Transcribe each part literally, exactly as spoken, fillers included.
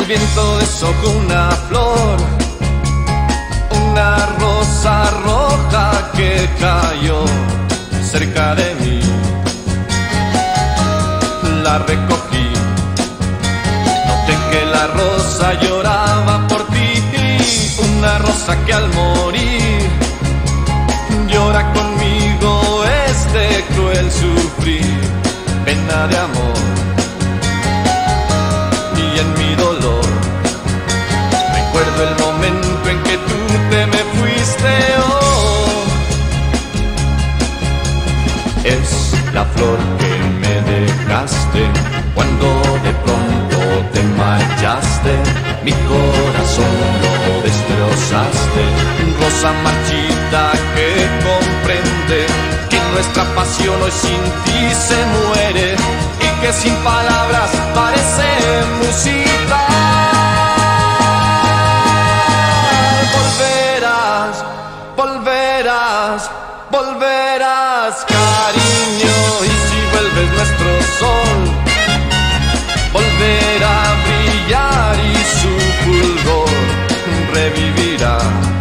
viento deshojó una flor, una rosa roja que cayó cerca de mí. La recogí, noté que la rosa lloraba por ti, una rosa que al morir llora conmigo este cruel sufrir, pena de amor. Y en mi dolor recuerdo el momento en que tú te me fuiste. Oh, es la flor que me dejaste cuando de pronto te marchaste, mi corazón lo destrozaste. Rosa marchita que comprende que nuestra pasión hoy sin ti se muere y que sin palabras parece música. Volverás, volverás, volverás, cariño, y si vuelves nuestro sol volverá a brillar y su fulgor revivirá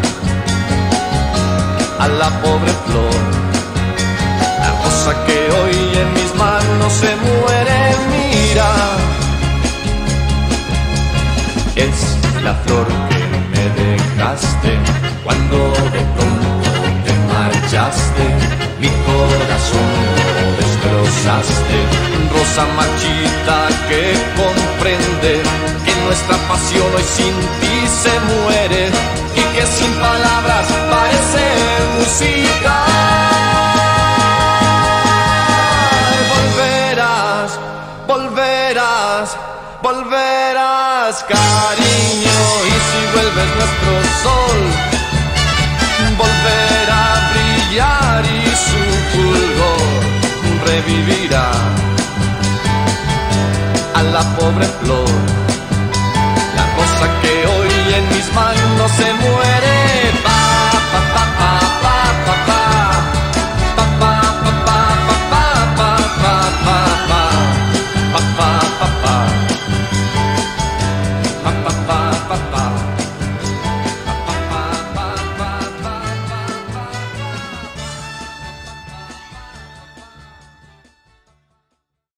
a la pobre flor, la rosa que hoy en mis manos se muere. Mira, es la flor que me dejaste cuando de pronto te marchaste, mi corazón lo destrozaste. Rosa marchita que comprende que nuestra pasión hoy sin ti se muere y que sin palabras parece música. Volverás, volverás, volverás, cariño, y si vuelves nuestro sol volverá a brillar y su fulgor revivirá a la pobre flor.